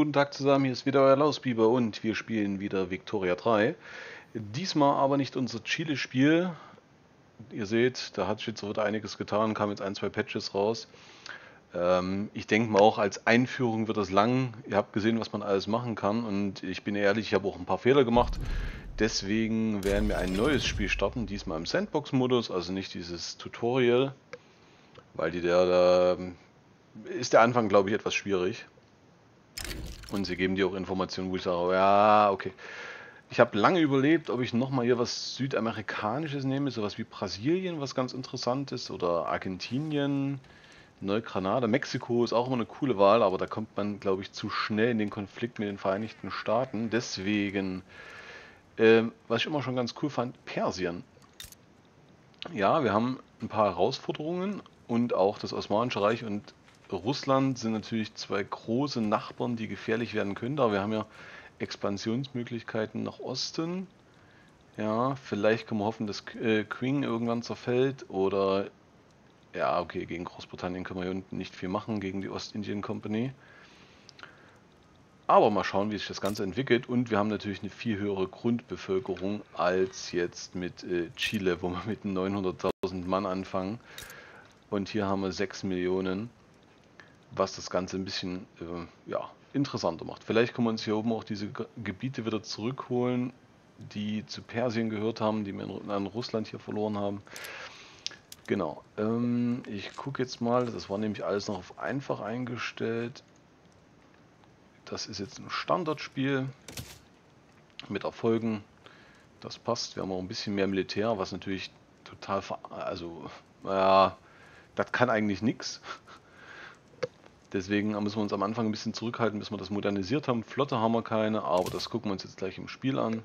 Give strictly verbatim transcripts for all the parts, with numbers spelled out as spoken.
guten Tag zusammen, hier ist wieder euer Lausbiber und wir spielen wieder Victoria drei. Diesmal aber nicht unser Chile-Spiel. Ihr seht, da hat sich jetzt wieder einiges getan, kamen jetzt ein, zwei Patches raus. Ähm, ich denke mal auch als Einführung wird das lang. Ihr habt gesehen, was man alles machen kann und ich bin ehrlich, ich habe auch ein paar Fehler gemacht. Deswegen werden wir ein neues Spiel starten, diesmal im Sandbox-Modus, also nicht dieses Tutorial, weil die der, da ist der Anfang, glaube ich, etwas schwierig. Und sie geben dir auch Informationen, wo ich sage, ja, okay. Ich habe lange überlegt, ob ich nochmal hier was Südamerikanisches nehme, sowas wie Brasilien, was ganz interessant ist, oder Argentinien, Neugranada. Mexiko ist auch immer eine coole Wahl, aber da kommt man, glaube ich, zu schnell in den Konflikt mit den Vereinigten Staaten. Deswegen, ähm, was ich immer schon ganz cool fand, Persien. Ja, wir haben ein paar Herausforderungen und auch das Osmanische Reich und Russland sind natürlich zwei große Nachbarn, die gefährlich werden können. Aber wir haben ja Expansionsmöglichkeiten nach Osten. Ja, vielleicht können wir hoffen, dass äh, Qing irgendwann zerfällt. Oder, ja, okay, gegen Großbritannien können wir hier unten nicht viel machen, gegen die Ostindien Company. Aber mal schauen, wie sich das Ganze entwickelt. Und wir haben natürlich eine viel höhere Grundbevölkerung als jetzt mit äh, Chile, wo wir mit neunhunderttausend Mann anfangen. Und hier haben wir sechs Millionen, was das Ganze ein bisschen äh, ja, interessanter macht. Vielleicht können wir uns hier oben auch diese Ge Gebiete wieder zurückholen, die zu Persien gehört haben, die wir in, an Russland hier verloren haben. Genau. Ähm, ich gucke jetzt mal, das war nämlich alles noch auf einfach eingestellt. Das ist jetzt ein Standardspiel mit Erfolgen. Das passt. Wir haben auch ein bisschen mehr Militär, was natürlich total, also, ja, das kann eigentlich nichts. Deswegen müssen wir uns am Anfang ein bisschen zurückhalten, bis wir das modernisiert haben. Flotte haben wir keine, aber das gucken wir uns jetzt gleich im Spiel an.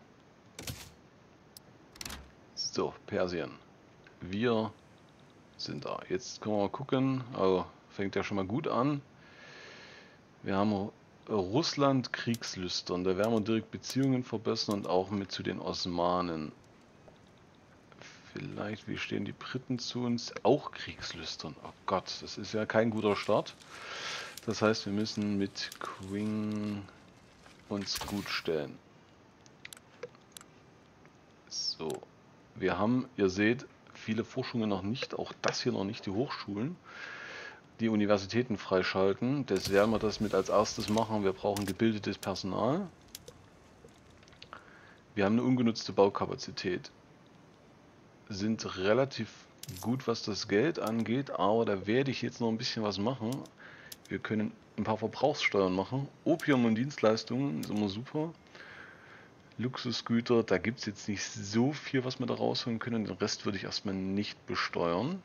So, Persien. Wir sind da. Jetzt können wir mal gucken. Oh, fängt ja schon mal gut an. Wir haben Russland kriegslüstern. Da werden wir direkt Beziehungen verbessern und auch mit zu den Osmanen. Vielleicht, wie stehen die Briten zu uns? Auch kriegslüstern. Oh Gott, das ist ja kein guter Start. Das heißt, wir müssen mit Qing uns gut stellen. So, wir haben, ihr seht, viele Forschungen noch nicht, auch das hier noch nicht, die Hochschulen, die Universitäten freischalten. Das werden wir das mit als erstes machen. Wir brauchen gebildetes Personal. Wir haben eine ungenutzte Baukapazität. Sind relativ gut, was das Geld angeht, aber da werde ich jetzt noch ein bisschen was machen. Wir können ein paar Verbrauchssteuern machen. Opium und Dienstleistungen ist immer super. Luxusgüter, da gibt es jetzt nicht so viel, was wir da rausholen können. Den Rest würde ich erstmal nicht besteuern.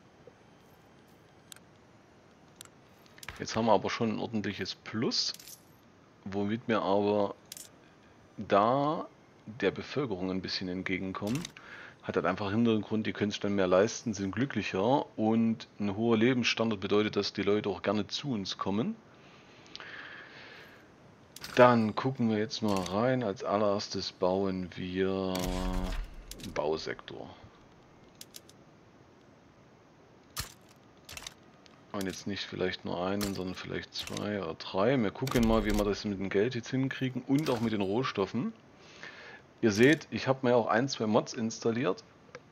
Jetzt haben wir aber schon ein ordentliches Plus, womit wir aber da der Bevölkerung ein bisschen entgegenkommen. Hat halt einfach Hintergrund, die können sich dann mehr leisten, sind glücklicher und ein hoher Lebensstandard bedeutet, dass die Leute auch gerne zu uns kommen. Dann gucken wir jetzt mal rein. Als allererstes bauen wir einen Bausektor. Und jetzt nicht vielleicht nur einen, sondern vielleicht zwei oder drei. Wir gucken mal, wie wir das mit dem Geld jetzt hinkriegen und auch mit den Rohstoffen. Ihr seht, ich habe mir auch ein, zwei Mods installiert.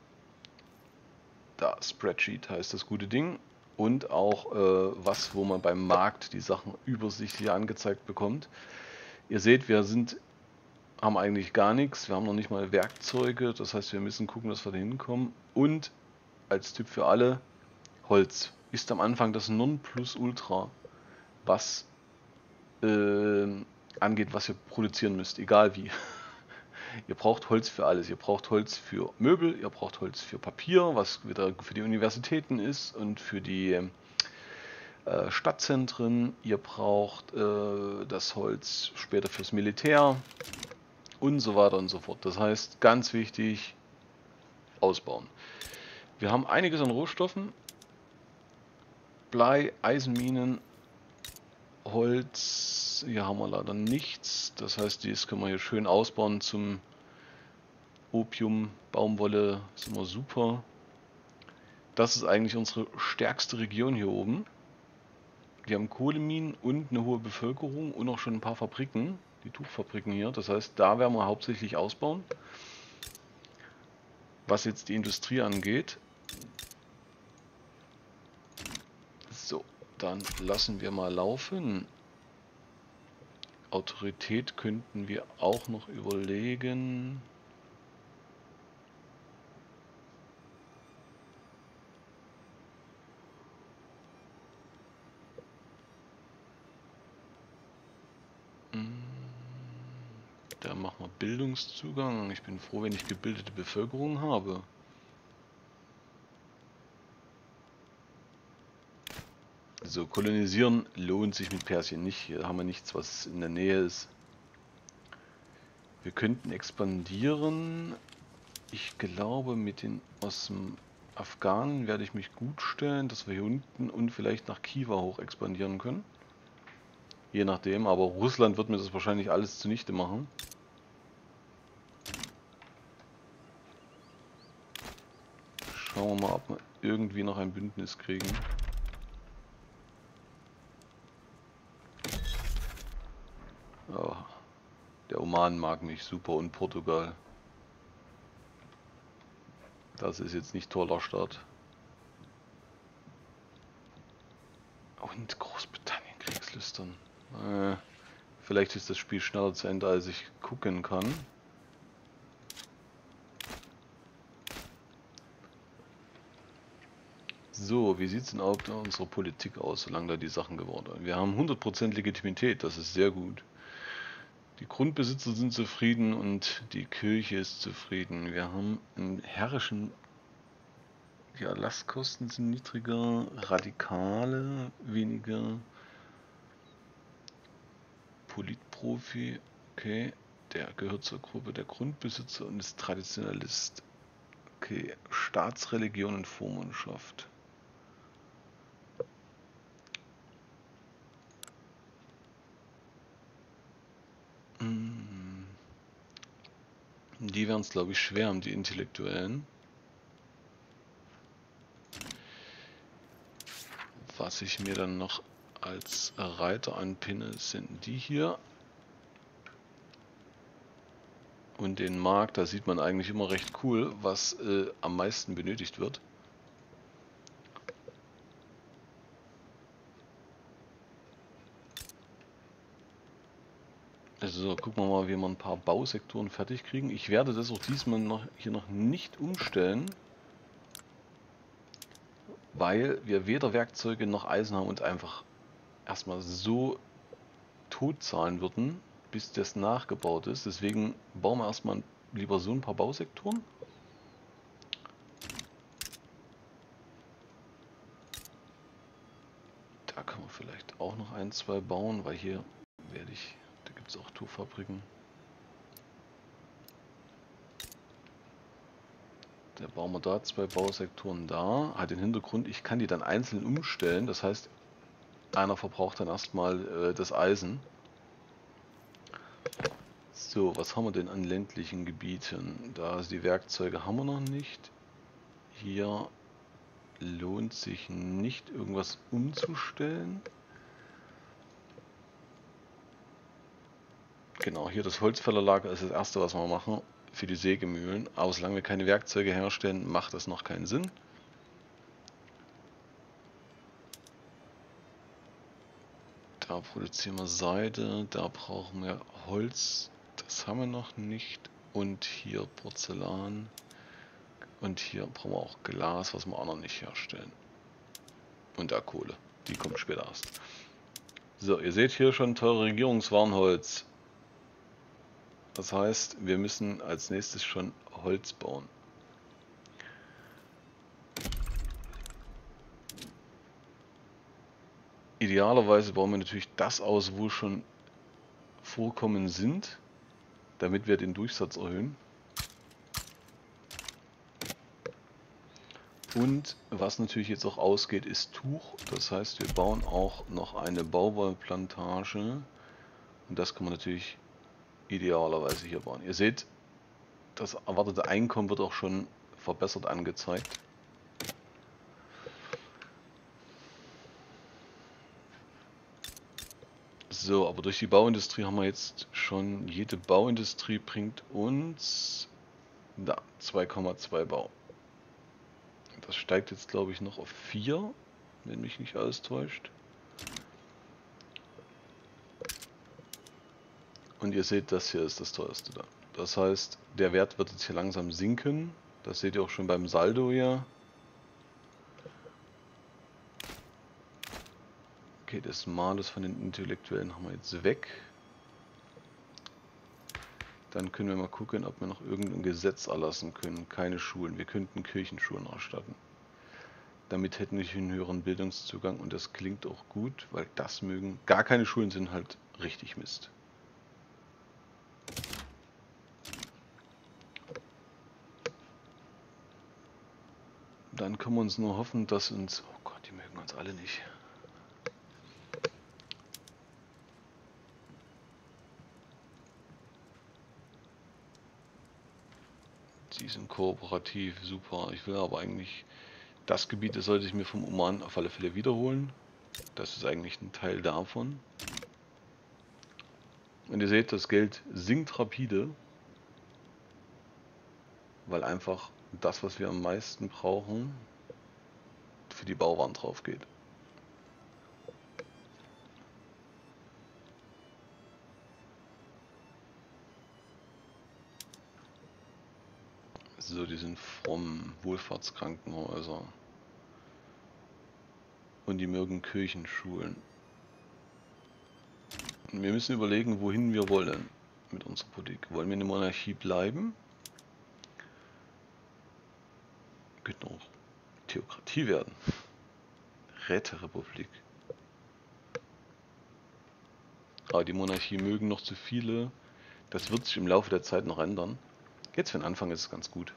Da, Spreadsheet heißt das gute Ding. Und auch äh, was, wo man beim Markt die Sachen übersichtlich angezeigt bekommt. Ihr seht, wir sind, haben eigentlich gar nichts. Wir haben noch nicht mal Werkzeuge. Das heißt, wir müssen gucken, dass wir da hinkommen. Und als Tipp für alle, Holz ist am Anfang das Nonplusultra, was äh, angeht, was ihr produzieren müsst, egal wie. Ihr braucht Holz für alles. Ihr braucht Holz für Möbel, ihr braucht Holz für Papier, was wieder für die Universitäten ist und für die äh, Stadtzentren. Ihr braucht äh, das Holz später fürs Militär und so weiter und so fort. Das heißt, ganz wichtig, ausbauen. Wir haben einiges an Rohstoffen. Blei, Eisenminen, Holz, hier haben wir leider nichts. Das heißt, dies können wir hier schön ausbauen zum Opium, Baumwolle, ist immer super. Das ist eigentlich unsere stärkste Region hier oben. Die haben Kohleminen und eine hohe Bevölkerung und auch schon ein paar Fabriken, die Tuchfabriken hier. Das heißt, da werden wir hauptsächlich ausbauen. Was jetzt die Industrie angeht, so, dann lassen wir mal laufen. Autorität könnten wir auch noch überlegen. Da machen wir Bildungszugang. Ich bin froh, wenn ich gebildete Bevölkerung habe. So, kolonisieren lohnt sich mit Persien nicht. Hier haben wir nichts, was in der Nähe ist. Wir könnten expandieren. Ich glaube, mit den aus dem Afghanen werde ich mich gut stellen, dass wir hier unten und vielleicht nach Khiva hoch expandieren können. Je nachdem, aber Russland wird mir das wahrscheinlich alles zunichte machen. Schauen wir mal, ob wir irgendwie noch ein Bündnis kriegen. Oh, der Oman mag mich super und Portugal. Das ist jetzt nicht toller Start. Und Großbritannien kriegslüstern. Äh, vielleicht ist das Spiel schneller zu Ende, als ich gucken kann. So, wie sieht es denn auch in unserer Politik aus, solange da die Sachen geworden sind? Wir haben hundert Prozent Legitimität, das ist sehr gut. Die Grundbesitzer sind zufrieden und die Kirche ist zufrieden. Wir haben einen herrischen... Die Erlasskosten sind niedriger, Radikale weniger, Politprofi, okay, der gehört zur Gruppe der Grundbesitzer und ist Traditionalist. Okay, Staatsreligion und Vormundschaft. Die werden es, glaube ich, schwer haben, die Intellektuellen. Was ich mir dann noch als Reiter anpinne, sind die hier. Und den Markt, da sieht man eigentlich immer recht cool, was äh, am meisten benötigt wird. Also gucken wir mal, wie wir ein paar Bausektoren fertig kriegen. Ich werde das auch diesmal noch hier noch nicht umstellen, weil wir weder Werkzeuge noch Eisen haben und einfach erstmal so tot zahlen würden, bis das nachgebaut ist. Deswegen bauen wir erstmal lieber so ein paar Bausektoren. Da kann man vielleicht auch noch ein, zwei bauen, weil hier werde ich, da gibt es auch Tuchfabriken. Da bauen wir da zwei Bausektoren da. Hat den Hintergrund, ich kann die dann einzeln umstellen. Das heißt, einer verbraucht dann erstmal äh, das Eisen. So, was haben wir denn an ländlichen Gebieten? Da die Werkzeuge haben wir noch nicht. Hier lohnt sich nicht, irgendwas umzustellen. Genau, hier das Holzfällerlager ist das erste, was wir machen für die Sägemühlen. Aber solange wir keine Werkzeuge herstellen, macht das noch keinen Sinn. Da produzieren wir Seide, da brauchen wir Holz, das haben wir noch nicht. Und hier Porzellan. Und hier brauchen wir auch Glas, was wir auch noch nicht herstellen. Und da Kohle, die kommt später erst. So, ihr seht hier schon teure Regierungswarnholz. Das heißt, wir müssen als nächstes schon Holz bauen. Idealerweise bauen wir natürlich das aus, wo schon Vorkommen sind, damit wir den Durchsatz erhöhen. Und was natürlich jetzt auch ausgeht, ist Tuch. Das heißt, wir bauen auch noch eine Baumwollplantage. Und das kann man natürlich idealerweise hier bauen. Ihr seht, das erwartete Einkommen wird auch schon verbessert angezeigt. . 。 . 。 . . . . . . . . . . . . . . . . . . . . . . . . . . . . . . . . . . . . . . . . . . . . . . . . . . . . . So, aber durch die Bauindustrie haben wir jetzt schon, jede Bauindustrie bringt uns da zwei Komma zwei Bau. Das steigt jetzt, glaube ich, noch auf vier, wenn mich nicht alles täuscht. Und ihr seht, das hier ist das teuerste da. Das heißt, der Wert wird jetzt hier langsam sinken. Das seht ihr auch schon beim Saldo hier. Okay, das Malus von den Intellektuellen haben wir jetzt weg. Dann können wir mal gucken, ob wir noch irgendein Gesetz erlassen können. Keine Schulen. Wir könnten Kirchenschulen erstatten. Damit hätten wir einen höheren Bildungszugang und das klingt auch gut, weil das mögen. Gar keine Schulen sind halt richtig Mist. Dann können wir uns nur hoffen, dass uns... Oh Gott, die mögen uns alle nicht. Die sind kooperativ, super. Ich will aber eigentlich... Das Gebiet, das sollte ich mir vom Oman auf alle Fälle wiederholen. Das ist eigentlich ein Teil davon. Und ihr seht, das Geld sinkt rapide. Weil einfach das, was wir am meisten brauchen, für die Bauwaren drauf geht. So, die sind fromm, Wohlfahrtskrankenhäuser. Und die mögen Kirchenschulen. Und wir müssen überlegen, wohin wir wollen mit unserer Politik. Wollen wir eine Monarchie bleiben? Könnten auch Theokratie werden. Räterepublik. Aber die Monarchie mögen noch zu viele. Das wird sich im Laufe der Zeit noch ändern. Jetzt für den Anfang ist es ganz gut.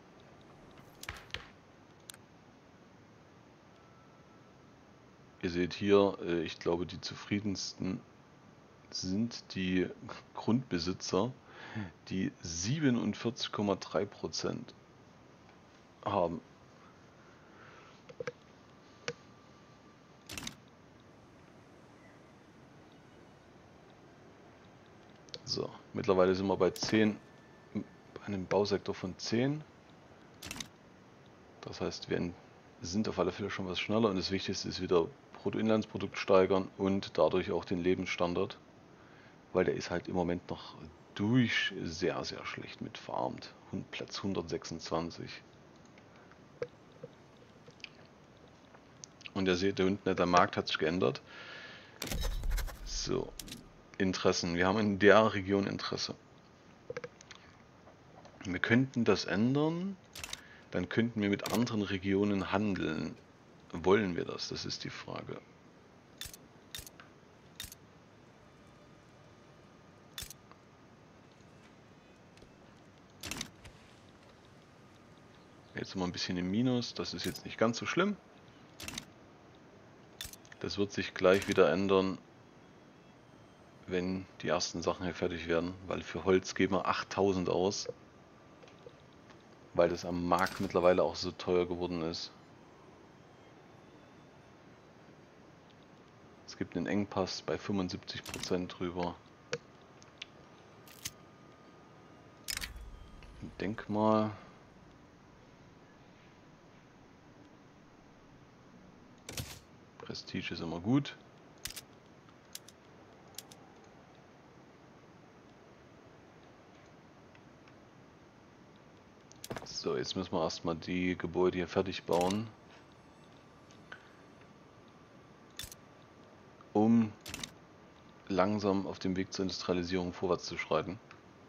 Ihr seht hier, ich glaube, die zufriedensten sind die Grundbesitzer, die siebenundvierzig Komma drei Prozent haben. So, mittlerweile sind wir bei zehn, bei einem Bausektor von zehn. Das heißt, wir sind auf alle Fälle schon was schneller und das Wichtigste ist wieder Bruttoinlandsprodukt steigern und dadurch auch den Lebensstandard, weil der ist halt im Moment noch durch sehr, sehr schlecht mit verarmt. Platz hundertsechsundzwanzig. Und ihr seht, da unten, der Markt hat sich geändert. So, Interessen. Wir haben in der Region Interesse. Wir könnten das ändern, dann könnten wir mit anderen Regionen handeln. Wollen wir das? Das ist die Frage. Jetzt sind wir ein bisschen im Minus, das ist jetzt nicht ganz so schlimm. Das wird sich gleich wieder ändern, wenn die ersten Sachen hier fertig werden, weil für Holz geben wir achttausend aus, weil das am Markt mittlerweile auch so teuer geworden ist. Es gibt einen Engpass bei fünfundsiebzig Prozent drüber. Denkmal. Prestige ist immer gut. So, jetzt müssen wir erstmal die Gebäude hier fertig bauen, um langsam auf dem Weg zur Industrialisierung vorwärts zu schreiten.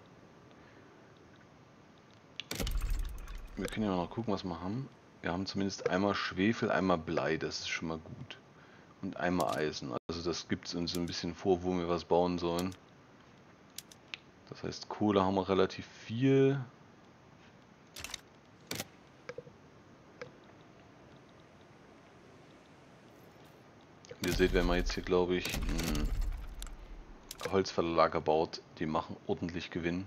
Wir können ja noch gucken, was wir haben. Wir haben zumindest einmal Schwefel, einmal Blei, das ist schon mal gut. Und einmal Eisen. Also das gibt es uns ein bisschen vor, wo wir was bauen sollen. Das heißt, Kohle haben wir relativ viel. Und ihr seht, wenn man jetzt hier, glaube ich, ein Holzverlager baut, die machen ordentlich Gewinn.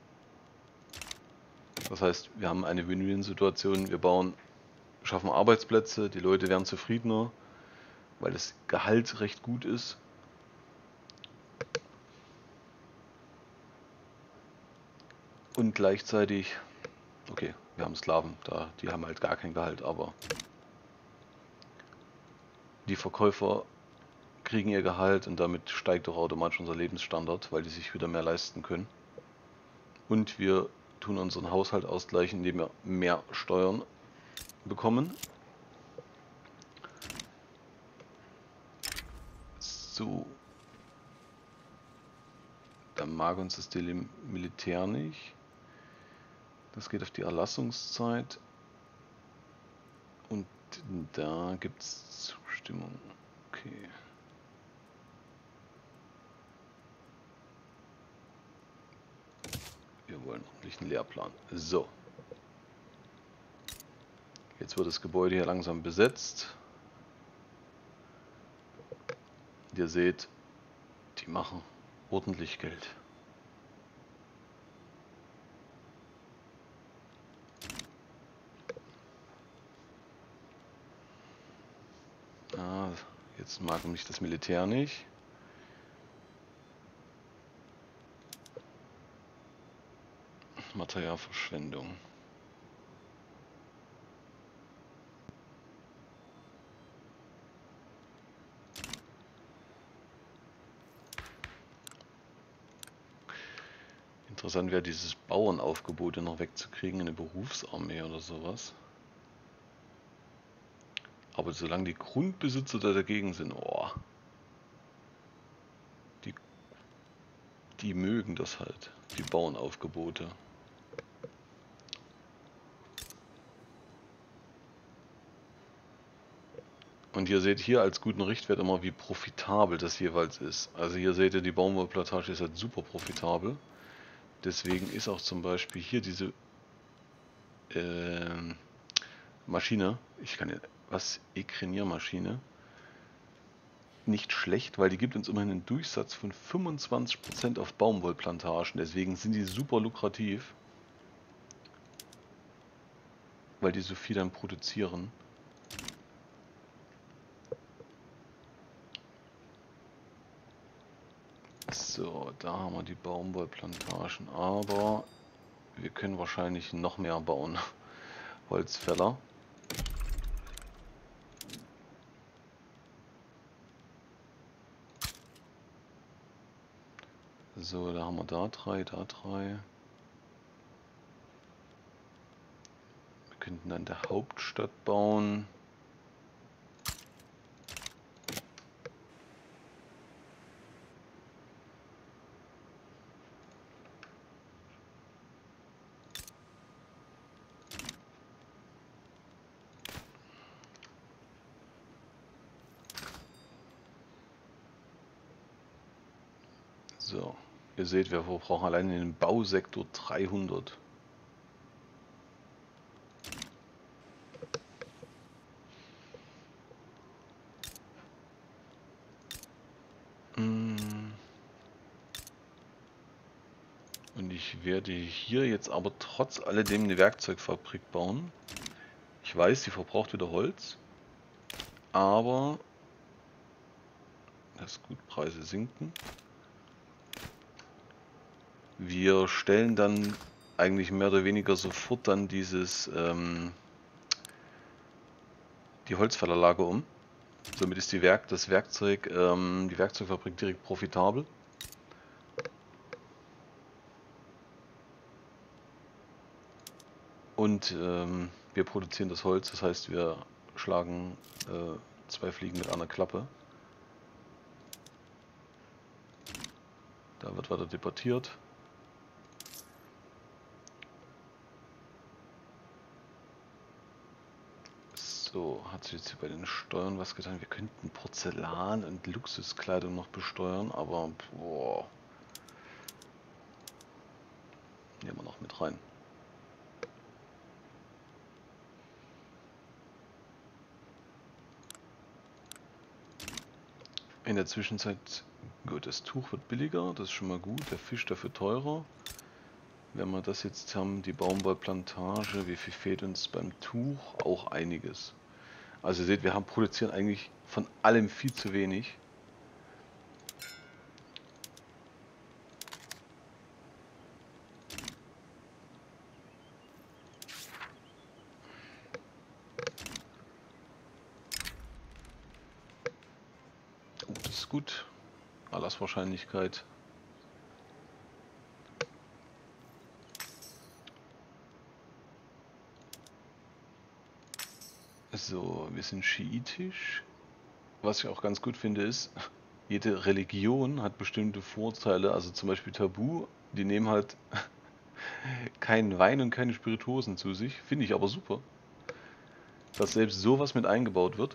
Das heißt, wir haben eine Win-Win-Situation. Wir bauen, schaffen Arbeitsplätze, die Leute werden zufriedener, weil das Gehalt recht gut ist. Und gleichzeitig, okay, wir haben Sklaven, da, die haben halt gar kein Gehalt, aber die Verkäufer kriegen ihr Gehalt und damit steigt auch automatisch unser Lebensstandard, weil die sich wieder mehr leisten können. Und wir tun unseren Haushalt ausgleichen, indem wir mehr Steuern bekommen. So. Dann mag uns das Militär nicht. Das geht auf die Erlassungszeit. Und da gibt es Zustimmung. Okay. Wir wollen ordentlich einen Lehrplan. So. Jetzt wird das Gebäude hier langsam besetzt. Ihr seht, die machen ordentlich Geld. Ah, jetzt mag mich das Militär nicht. Materialverschwendung. Interessant wäre, dieses Bauernaufgebot noch wegzukriegen in eine Berufsarmee oder sowas. Aber solange die Grundbesitzer da dagegen sind, oh, die, die mögen das halt, die Bauernaufgebote. Und ihr seht hier als guten Richtwert immer, wie profitabel das jeweils ist. Also hier seht ihr, die Baumwollplantage ist halt super profitabel. Deswegen ist auch zum Beispiel hier diese äh, Maschine, ich kann ja, was, Ekreniermaschine, nicht schlecht, weil die gibt uns immerhin einen Durchsatz von fünfundzwanzig Prozent auf Baumwollplantagen. Deswegen sind die super lukrativ, weil die so viel dann produzieren. So, da haben wir die Baumwollplantagen, aber wir können wahrscheinlich noch mehr bauen. Holzfäller. So, da haben wir da drei, da drei. Wir könnten dann der Hauptstadt bauen. So, ihr seht, wir brauchen allein in den Bausektor dreihundert. Und ich werde hier jetzt aber trotz alledem eine Werkzeugfabrik bauen. Ich weiß, sie verbraucht wieder Holz, aber das ist gut, Preise sinken. Wir stellen dann eigentlich mehr oder weniger sofort dann dieses ähm, die Holzfällerlager um. Somit ist die Werk das Werkzeug, ähm, die Werkzeugfabrik direkt profitabel. Und ähm, wir produzieren das Holz, das heißt, wir schlagen äh, zwei Fliegen mit einer Klappe. Da wird weiter debattiert. So, hat sich jetzt hier bei den Steuern was getan? Wir könnten Porzellan und Luxuskleidung noch besteuern, aber boah. Nehmen wir noch mit rein. In der Zwischenzeit, gut, das Tuch wird billiger, das ist schon mal gut, der Fisch dafür teurer. Wenn wir das jetzt haben, die Baumwollplantage, wie viel fehlt uns beim Tuch? Auch einiges. Also ihr seht, wir haben produzieren eigentlich von allem viel zu wenig. gut. Erlasswahrscheinlichkeit. So, wir sind schiitisch. Was ich auch ganz gut finde ist, jede Religion hat bestimmte Vorteile. Also zum Beispiel Tabu, die nehmen halt keinen Wein und keine Spirituosen zu sich. Finde ich aber super, dass selbst sowas mit eingebaut wird.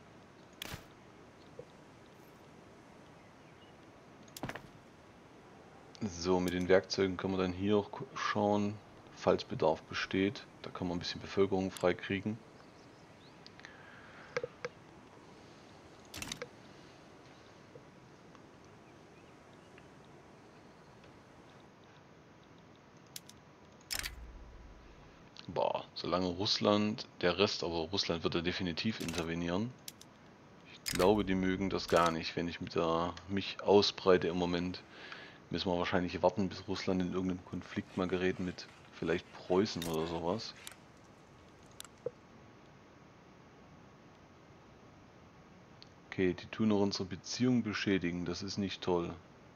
So, mit den Werkzeugen kann man dann hier auch schauen, falls Bedarf besteht. Da kann man ein bisschen Bevölkerung freikriegen. Boah, solange Russland, der Rest, aber Russland wird da definitiv intervenieren. Ich glaube, die mögen das gar nicht, wenn ich mit der, mich ausbreite im Moment. Müssen wir wahrscheinlich warten, bis Russland in irgendeinen Konflikt mal gerät mit vielleicht Preußen oder sowas. Okay, die tun auch unsere Beziehung beschädigen, das ist nicht toll.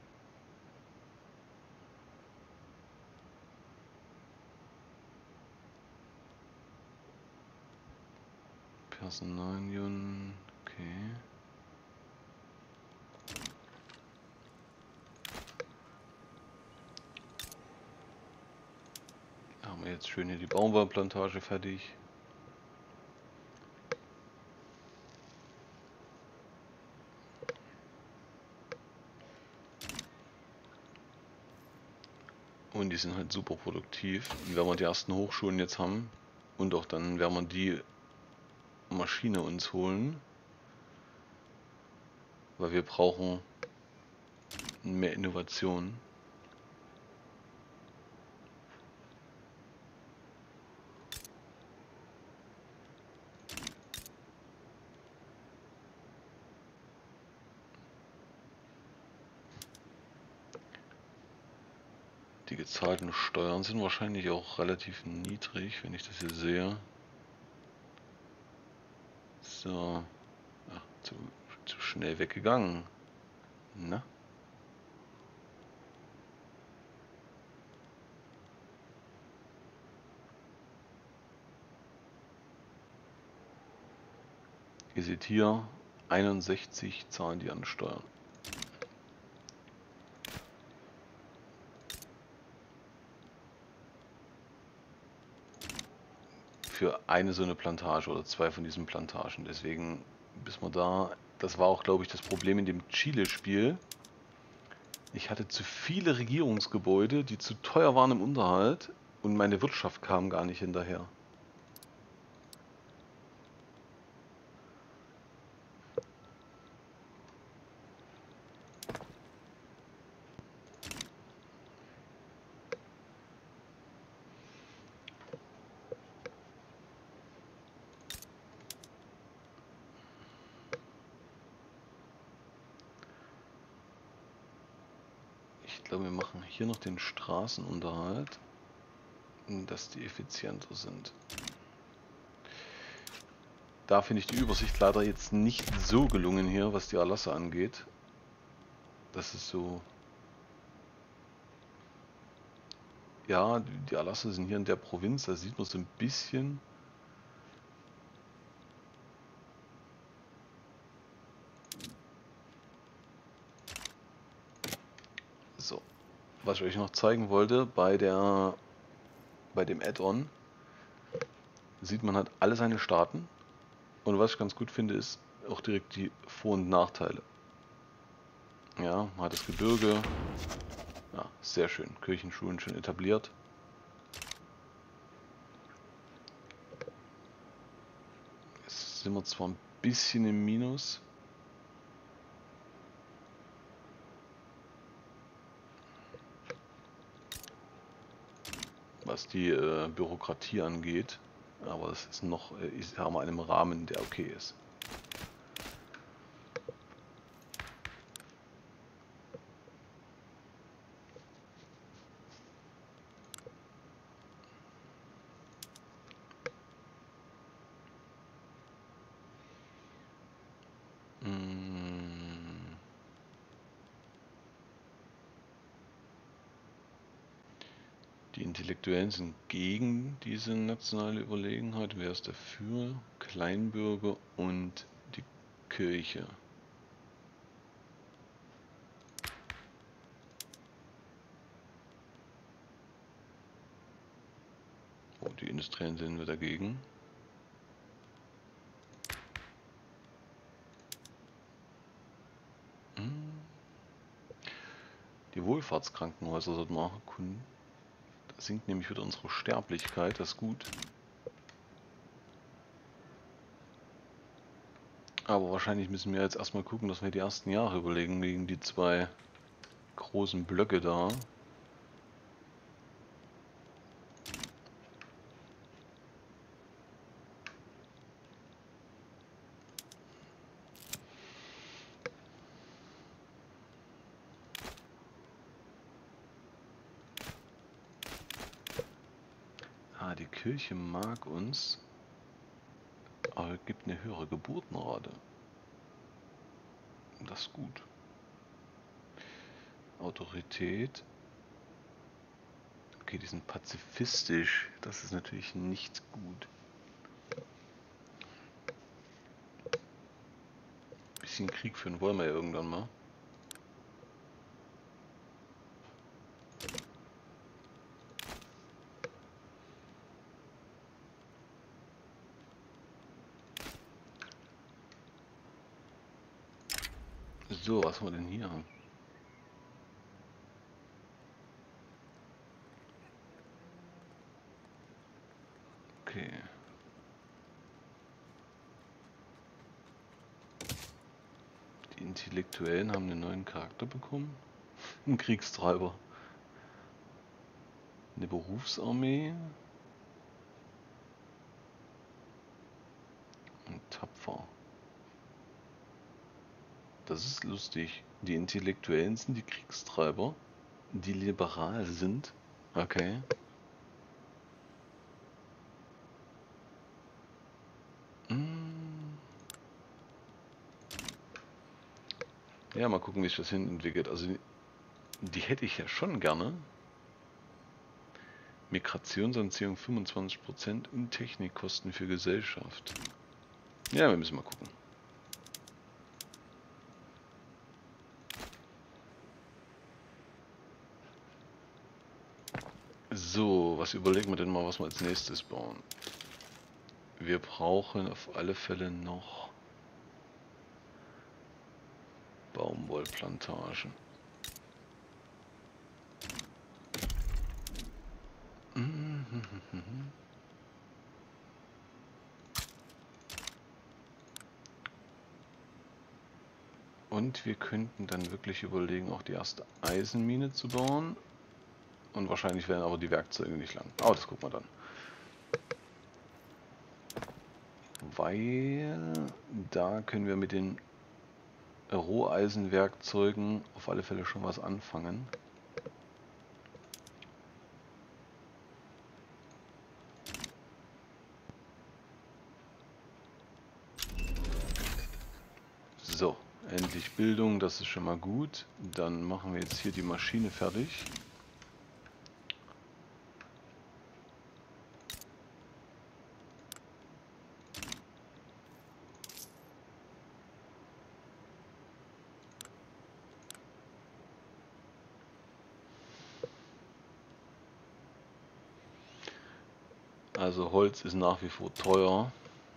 Personalien, okay. Da haben wir jetzt schön hier die Baumwollplantage fertig. Und die sind halt super produktiv. Und wenn wir die ersten Hochschulen jetzt haben, und auch dann werden wir die Maschine uns holen, weil wir brauchen mehr Innovation. Die gezahlten Steuern sind wahrscheinlich auch relativ niedrig, wenn ich das hier sehe. So, ach, zu, zu schnell weggegangen. Na? Ihr seht hier, einundsechzig zahlen die an Steuern. Für eine so eine Plantage oder zwei von diesen Plantagen. Deswegen, bis man da, das war auch, glaube ich, das Problem in dem Chile-Spiel. Ich hatte zu viele Regierungsgebäude, die zu teuer waren im Unterhalt und meine Wirtschaft kam gar nicht hinterher. Ich glaube, wir machen hier noch den Straßenunterhalt, dass die effizienter sind. Da finde ich die Übersicht leider jetzt nicht so gelungen hier, was die Erlasse angeht. Das ist so... Ja, die Erlasse sind hier in der Provinz, da sieht man so ein bisschen... So, was ich euch noch zeigen wollte, bei der bei dem Add-on sieht man halt alle seine Staaten. Und was ich ganz gut finde, ist auch direkt die Vor- und Nachteile. Ja, man hat das Gebirge. Ja, sehr schön. Kirchenschulen schon etabliert. Jetzt sind wir zwar ein bisschen im Minus. Was die äh, Bürokratie angeht. Aber es ist noch, äh, ich sage mal, in einem Rahmen, der okay ist. Mm. Die Intellektuellen sind gegen diese nationale Überlegenheit. Wer ist dafür? Kleinbürger und die Kirche. Oh, die Industriellen sind wir dagegen. Die Wohlfahrtskrankenhäuser sollten wir auch erkunden. Da sinkt nämlich wieder unsere Sterblichkeit, das ist gut. Aber wahrscheinlich müssen wir jetzt erstmal gucken, dass wir die ersten Jahre überlegen, wegen die zwei großen Blöcke da. Ah, die Kirche mag uns, aber gibt eine höhere Geburtenrate. Das ist gut. Autorität. Okay, die sind pazifistisch. Das ist natürlich nicht gut. Bisschen Krieg führen wollen wir ja irgendwann mal. So, was haben wir denn hier? Okay. Die Intellektuellen haben einen neuen Charakter bekommen. Ein Kriegstreiber. Eine Berufsarmee. Und tapfer. Das ist lustig. Die Intellektuellen sind die Kriegstreiber, die liberal sind. Okay. Ja, mal gucken, wie sich das hin entwickelt. Also, die, die hätte ich ja schon gerne. Migrationsanziehung fünfundzwanzig Prozent und Technikkosten für Gesellschaft. Ja, wir müssen mal gucken. So, was überlegen wir denn mal, was wir als nächstes bauen? Wir brauchen auf alle Fälle noch Baumwollplantagen. Und wir könnten dann wirklich überlegen, auch die erste Eisenmine zu bauen. Und wahrscheinlich werden aber die Werkzeuge nicht lang. Aber das gucken wir dann. Weil da können wir mit den Roheisenwerkzeugen auf alle Fälle schon was anfangen. So, endlich Bildung, das ist schon mal gut. Dann machen wir jetzt hier die Maschine fertig. Also Holz ist nach wie vor teuer.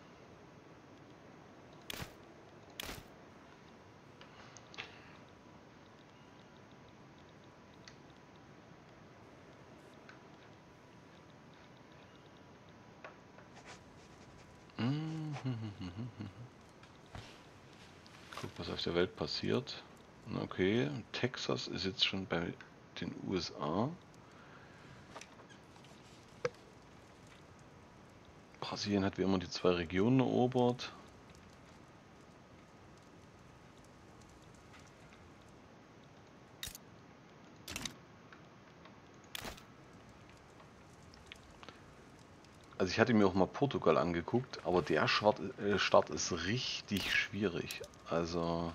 Guck, was auf der Welt passiert. Okay, Texas ist jetzt schon bei den U S A. Brasilien hat wie immer die zwei Regionen erobert. Also ich hatte mir auch mal Portugal angeguckt, aber der Start, äh, Start ist richtig schwierig. Also,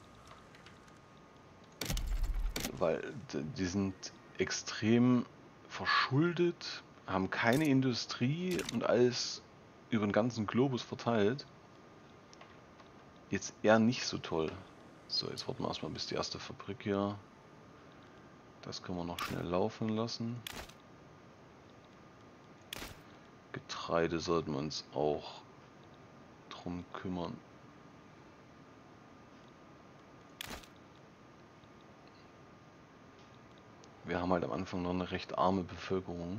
weil die sind extrem verschuldet, haben keine Industrie und alles über den ganzen Globus verteilt. Jetzt eher nicht so toll. So, jetzt warten wir erstmal bis die erste Fabrik hier. Das können wir noch schnell laufen lassen. Getreide sollten wir uns auch drum kümmern. Wir haben halt am Anfang noch eine recht arme Bevölkerung.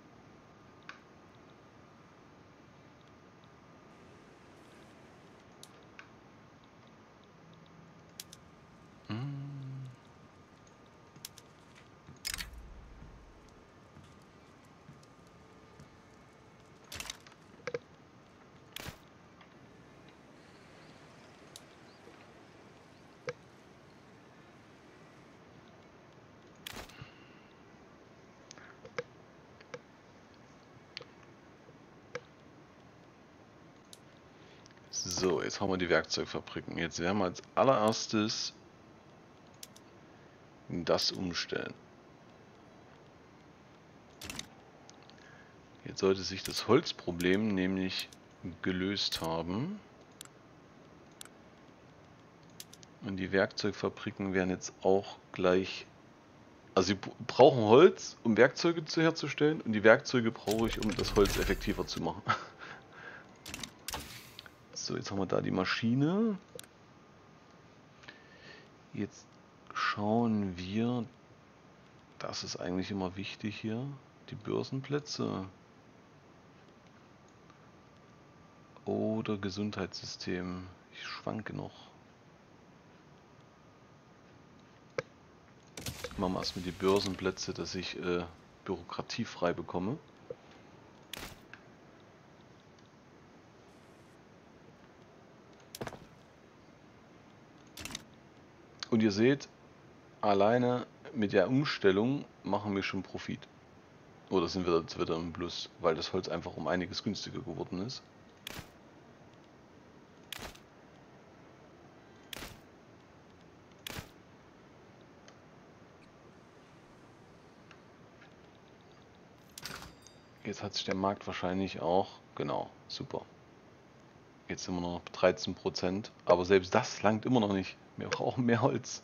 So, jetzt haben wir die Werkzeugfabriken. Jetzt werden wir als allererstes das umstellen. Jetzt sollte sich das Holzproblem nämlich gelöst haben. Und die Werkzeugfabriken werden jetzt auch gleich... Also sie brauchen Holz, um Werkzeuge zu herzustellen, und die Werkzeuge brauche ich, um das Holz effektiver zu machen. So, jetzt haben wir da die Maschine. Jetzt schauen wir, das ist eigentlich immer wichtig hier, die Börsenplätze oder Gesundheitssystem. Ich schwanke noch. Machen wir erstmal die Börsenplätze, dass ich äh, bürokratiefrei bekomme. Und ihr seht, alleine mit der Umstellung machen wir schon Profit. Oder sind wir jetzt wieder im Plus, weil das Holz einfach um einiges günstiger geworden ist. Jetzt hat sich der Markt wahrscheinlich auch, genau, super. Jetzt sind wir noch dreizehn Prozent, aber selbst das langt immer noch nicht. Wir brauchen mehr Holz.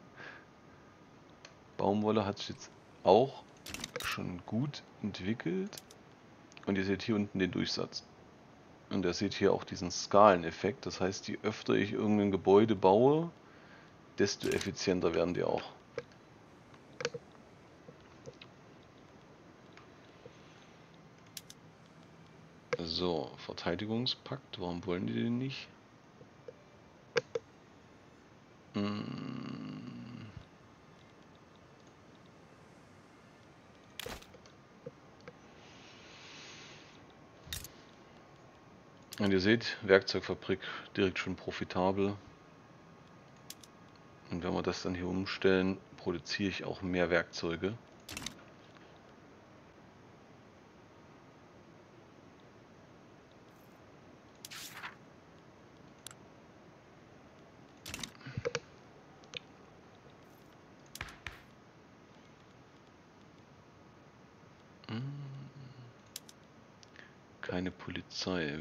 Baumwolle hat sich jetzt auch schon gut entwickelt. Und ihr seht hier unten den Durchsatz. Und ihr seht hier auch diesen Skaleneffekt. Das heißt, je öfter ich irgendein Gebäude baue, desto effizienter werden die auch. So, Verteidigungspakt, warum wollen die den nicht? Hm. Und ihr seht, Werkzeugfabrik direkt schon profitabel. Und wenn wir das dann hier umstellen, produziere ich auch mehr Werkzeuge. Keine Polizei.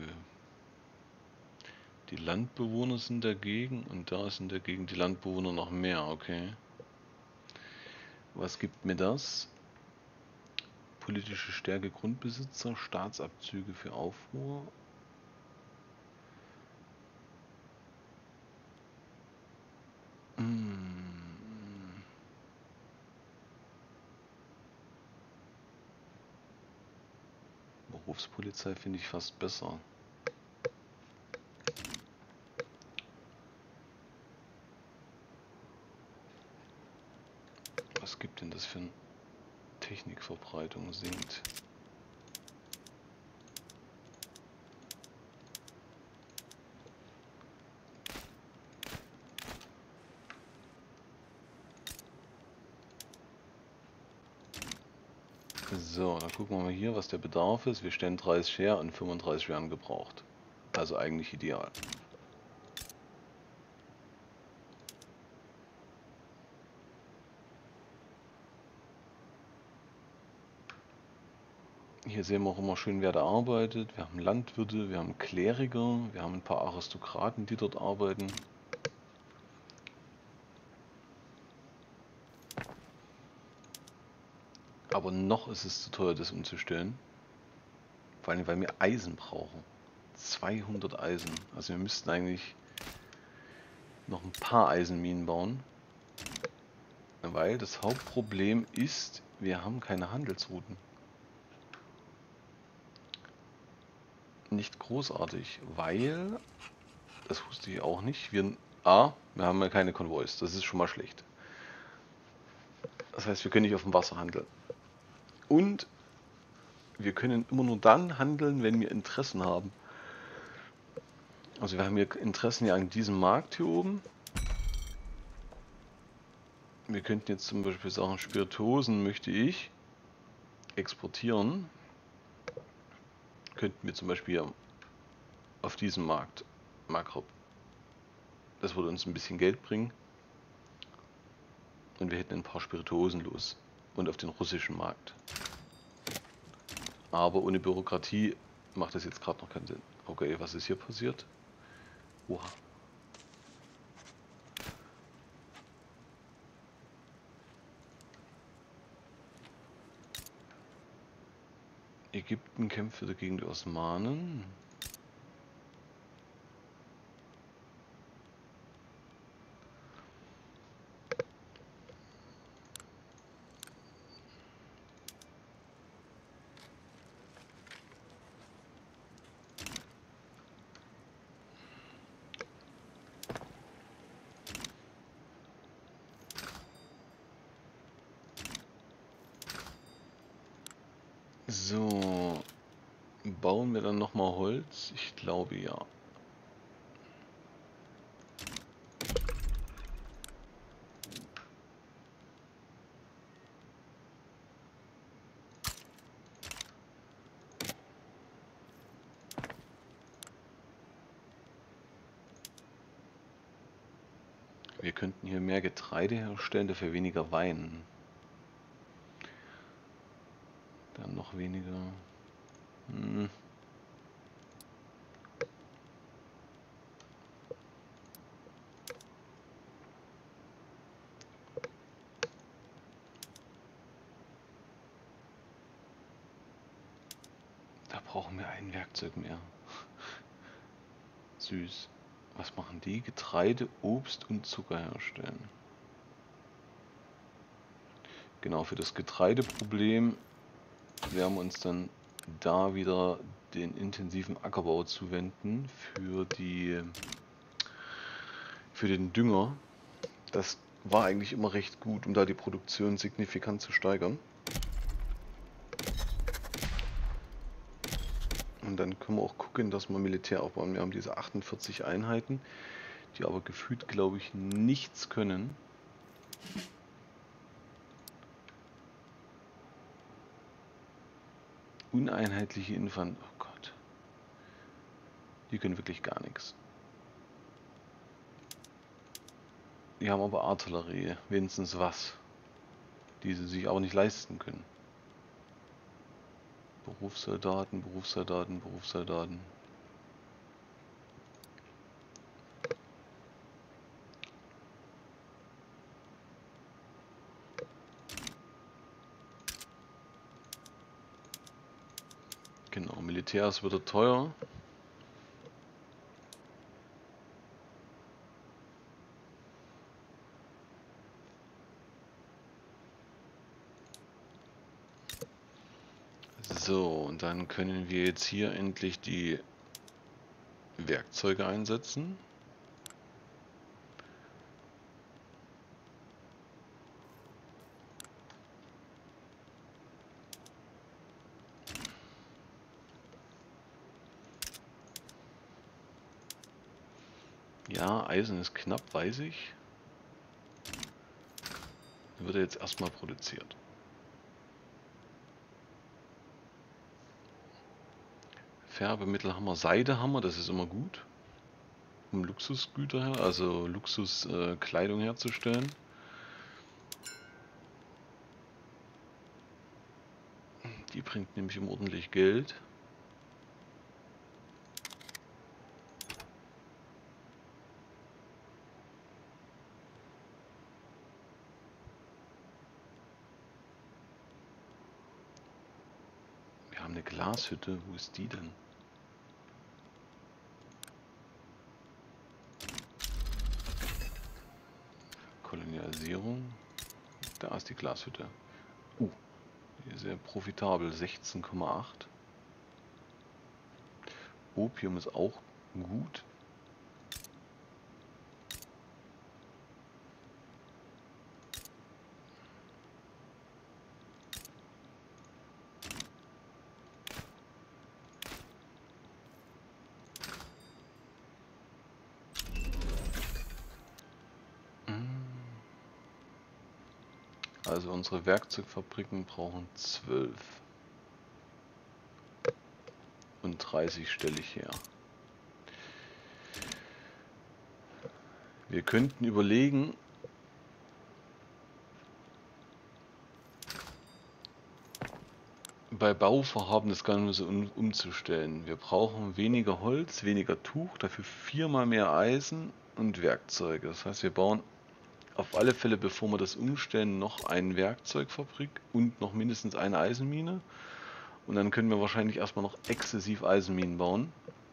Die Landbewohner sind dagegen und da sind dagegen die Landbewohner noch mehr, okay. Was gibt mir das? Politische Stärke Grundbesitzer, Staatsabzüge für Aufruhr. Hm. Berufspolizei finde ich fast besser. Was gibt denn das für eine Technikverbreitung sinkt? So, dann gucken wir mal hier, was der Bedarf ist. Wir stellen dreißig her und fünfunddreißig werden gebraucht. Also eigentlich ideal. Hier sehen wir auch immer schön, wer da arbeitet. Wir haben Landwirte, wir haben Kleriker, wir haben ein paar Aristokraten, die dort arbeiten. Aber noch ist es zu teuer, das umzustellen. Vor allem, weil wir Eisen brauchen. zweihundert Eisen. Also wir müssten eigentlich noch ein paar Eisenminen bauen. Weil das Hauptproblem ist, wir haben keine Handelsrouten. Nicht großartig, weil, das wusste ich auch nicht, wir, A, wir haben ja keine Konvois, das ist schon mal schlecht. Das heißt, wir können nicht auf dem Wasser handeln. Und wir können immer nur dann handeln, wenn wir Interessen haben. Also wir haben hier Interessen ja an diesem Markt hier oben. Wir könnten jetzt zum Beispiel sagen, Spirituosen möchte ich exportieren. Könnten wir zum Beispiel hier auf diesem Markt, Maghreb, das würde uns ein bisschen Geld bringen. Und wir hätten ein paar Spirituosen los. Und auf den russischen Markt. Aber ohne Bürokratie macht das jetzt gerade noch keinen Sinn. Okay, was ist hier passiert? Oha. Ägypten kämpft wieder gegen die Osmanen. So, bauen wir dann nochmal Holz? Ich glaube ja. Wir könnten hier mehr Getreide herstellen, dafür weniger Wein. Dann noch weniger. Hm. Da brauchen wir ein Werkzeug mehr. Süß. Was machen die? Getreide, Obst und Zucker herstellen. Genau, für das Getreideproblem werden wir uns dann da wieder den intensiven Ackerbau zuwenden für die für den Dünger. Das war eigentlich immer recht gut, um da die Produktion signifikant zu steigern. Und dann können wir auch gucken, dass wir Militär aufbauen. Wir haben diese achtundvierzig Einheiten, die aber gefühlt, glaube ich, nichts können. Uneinheitliche Infant. Oh Gott. Die können wirklich gar nichts. Die haben aber Artillerie, wenigstens was. Die sie sich aber nicht leisten können. Berufssoldaten, Berufssoldaten, Berufssoldaten. Genau, Militär ist wieder teuer. So, und dann können wir jetzt hier endlich die Werkzeuge einsetzen. Ja, Eisen ist knapp, weiß ich. Wird jetzt erstmal produziert. Färbemittel haben wir, Seide haben wir, das ist immer gut, um Luxusgüter her, also Luxuskleidung äh, herzustellen. Die bringt nämlich um ordentlich Geld. Wir haben eine Glashütte. Wo ist die denn? Kolonialisierung. Da ist die Glashütte. Uh, die ist sehr profitabel. sechzehn Komma acht. Opium ist auch gut. Also unsere Werkzeugfabriken brauchen zwölf. Und dreißig stelle ich her. Wir könnten überlegen, bei Bauvorhaben das Ganze um, umzustellen. Wir brauchen weniger Holz, weniger Tuch, dafür viermal mehr Eisen und Werkzeuge. Das heißt, wir bauen auf alle Fälle, bevor wir das umstellen, noch eine Werkzeugfabrik und noch mindestens eine Eisenmine. Und dann können wir wahrscheinlich erstmal noch exzessiv Eisenminen bauen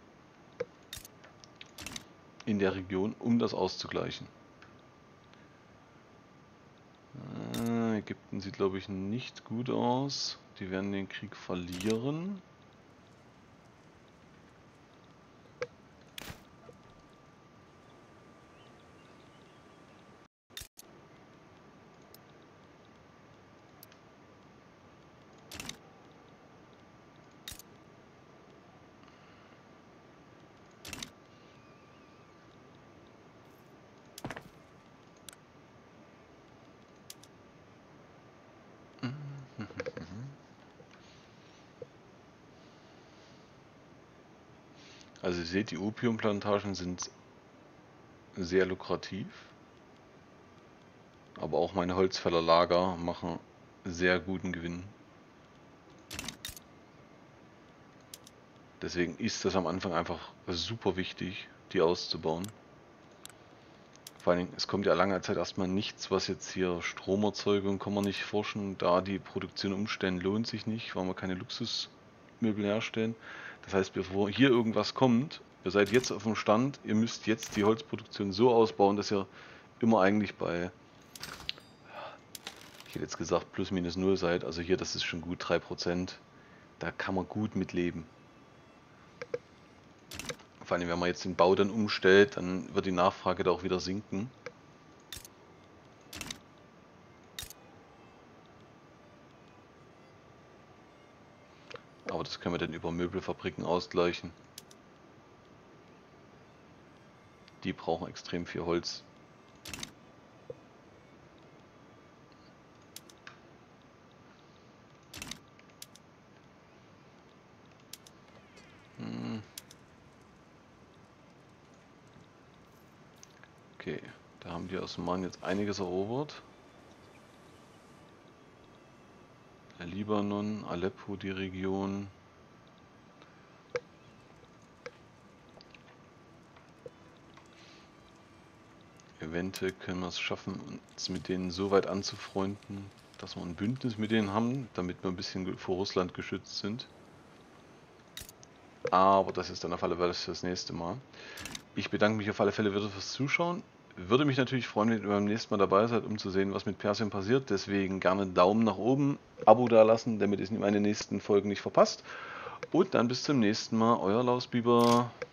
in der Region, um das auszugleichen. Äh, Ägypten sieht, glaube ich, nicht gut aus. Die werden den Krieg verlieren. Also ihr seht, die Opiumplantagen sind sehr lukrativ. Aber auch meine Holzfällerlager machen sehr guten Gewinn. Deswegen ist das am Anfang einfach super wichtig, die auszubauen. Vor allem, es kommt ja lange Zeit erstmal nichts, was jetzt hier Stromerzeugung, kann man nicht forschen, da die Produktion umstellen lohnt sich nicht, weil wir keine Luxusmöbel herstellen. Das heißt, bevor hier irgendwas kommt, ihr seid jetzt auf dem Stand, ihr müsst jetzt die Holzproduktion so ausbauen, dass ihr immer eigentlich bei, ich hätte jetzt gesagt, plus minus null seid. Also hier, das ist schon gut drei Prozent. Da kann man gut mit leben. Vor allem, wenn man jetzt den Bau dann umstellt, dann wird die Nachfrage da auch wieder sinken. Aber das können wir dann über Möbelfabriken ausgleichen. Die brauchen extrem viel Holz. Hm. Okay, da haben die Osmanen jetzt einiges erobert. Der Libanon, Aleppo, die Region. Eventuell können wir es schaffen, uns mit denen so weit anzufreunden, dass wir ein Bündnis mit denen haben, damit wir ein bisschen vor Russland geschützt sind. Aber das ist dann auf alle Fälle fürs nächste Mal. Ich bedanke mich auf alle Fälle wieder fürs Zuschauen. Würde mich natürlich freuen, wenn ihr beim nächsten Mal dabei seid, um zu sehen, was mit Persien passiert. Deswegen gerne Daumen nach oben, Abo da lassen, damit ihr meine nächsten Folgen nicht verpasst. Und dann bis zum nächsten Mal, euer Lausbiber.